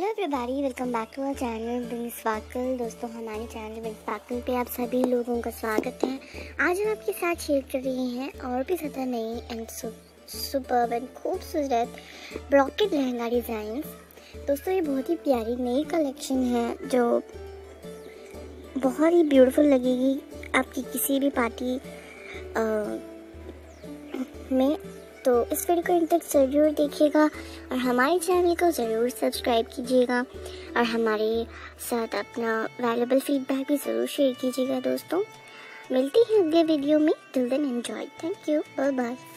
Hello everybody, welcome back to our channel Bin Sparkle. दोस्तों, हमारे channel Bin sparkle पे आप सभी लोगों का स्वागत है। आज हम आपके साथ शेयर कर रहे हैं और भी ज़्यादा नई एंड सुपर्ब एंड खूबसूरत ब्रॉकेट लहंगा डिज़ाइंस। दोस्तों, ये बहुत ही प्यारी नई कलेक्शन है जो बहुत ही ब्यूटीफुल लगेगी आपकी किसी भी पार्टी में। तो इस वीडियो को इन तक ज़रूर देखिएगा और हमारे चैनल को ज़रूर सब्सक्राइब कीजिएगा और हमारे साथ अपना वैल्यूएबल फीडबैक भी ज़रूर शेयर कीजिएगा। दोस्तों, मिलती हैं अगले वीडियो में। Till then enjoy. Thank you. Bye bye.